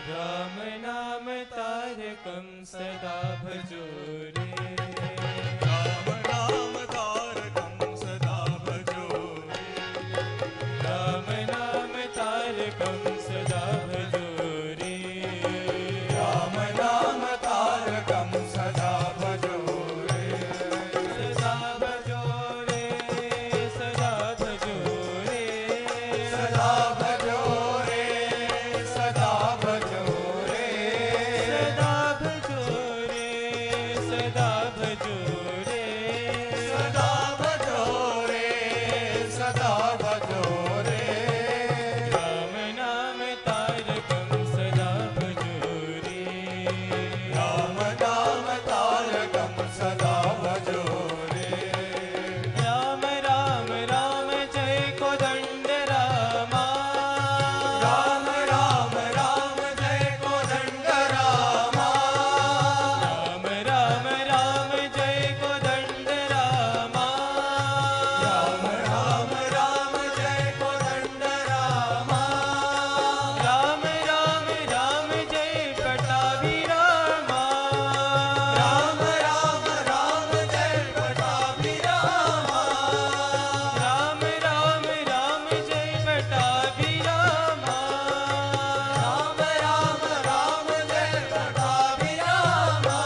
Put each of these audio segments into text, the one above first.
राम नाम तारकं सदा भजो रे। राम नाम तारकं सदा भजो रे। राम नाम तारकं सदा भजो रे। राम नाम तारकं सदा भजो रे। सदा भजो रे, सदा भजो रे। सदा भजो रे, सदा भजो रे। सदा भजो रे, सदा भजो रे। सदा भजो रे, सदा भजो रे। राम नाम तारकं सदा भजो रे। राम नाम तारकं सदा भजो रे। राम राम राम जय कोदंड रामा। राम राम राम जय कोदंड रामा। राम राम राम जय कोदंड रामा। राम राम राम जय कोदंड रामा। राम राम राम जय पटाभी रामा। राम राम राम जय पटाभी रामा। राम राम राम जय पटाभी रामा। राम राम राम जय पटाभी रामा।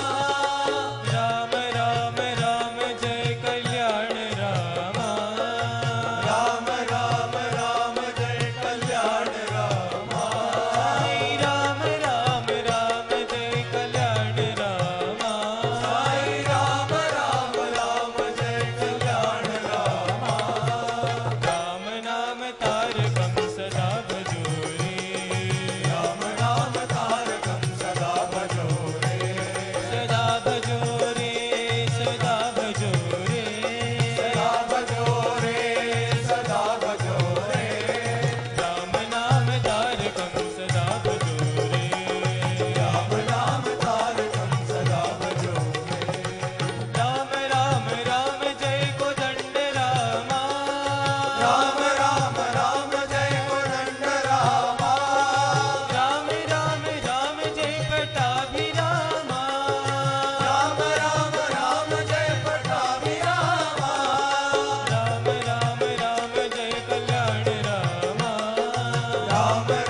राम राम राम जय कल्याण रामा। राम राम राम जय कल्याण रामा। साई राम राम राम जय कल्याण रामा। साई राम राम राम जय कल्याण रामा। राम नाम तारकं सदा भजो रे। राम नाम तारकं सदा भजो रे। सदा भजो रे, सदा भजो रे। सदा भजो रे, सदा भजो रे। राम नाम तारकं सदा भजो रे। राम नाम तारकं सदा भजो रे। राम राम राम जय कोदंड रामा। राम राम राम जय कोदंड रामा। राम राम राम जय पटाभी रामा। राम राम राम जय पटाभी रामा। राम राम राम जय कल्याण रामा। राम